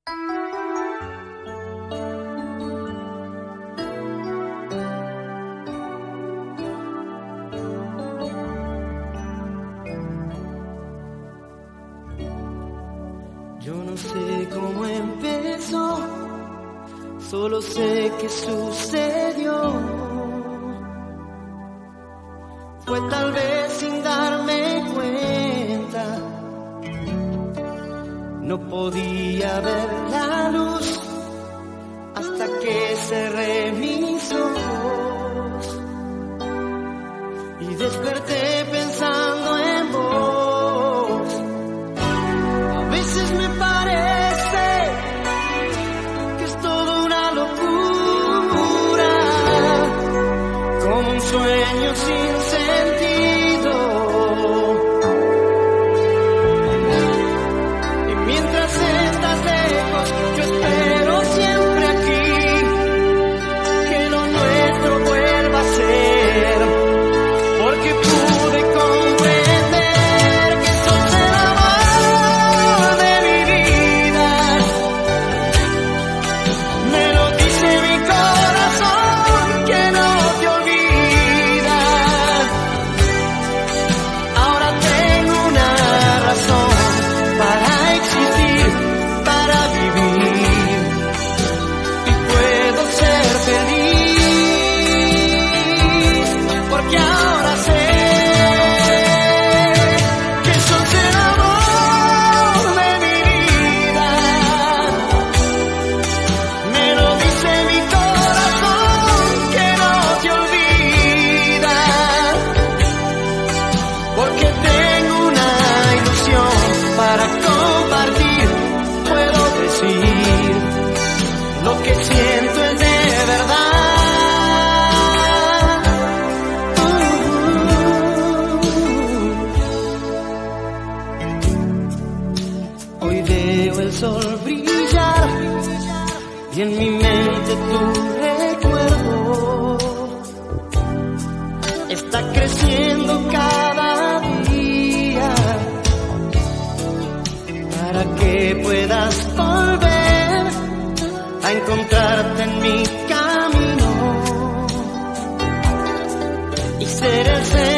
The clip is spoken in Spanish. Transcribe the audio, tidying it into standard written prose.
Yo no sé cómo empezó, solo sé que sucedió. Fue tal vez sin darme cuenta, no podía ver la luz hasta que cerré mis ojos y desperté pensando en vos. A veces me parece que es toda una locura, como un sueño sin sentido. Y mientras estás lejos, yo espero siempre aquí que lo nuestro vuelva a ser, porque pude comprender que sos el amor de mi vida. Me lo dice mi corazón que no te olvida. Ahora tengo una razón para existir, para vivir, y puedo ser feliz, porque ahora sé que sos el amor de mi vida. Me lo dice mi corazón que no te olvida, porque tengo una ilusión para compartir. Puedo decir lo que siento es de verdad. Hoy veo el sol brillar y en mi mente tu recuerdo está creciendo cada día, para que puedas volver a encontrarte en mi camino y ser el ser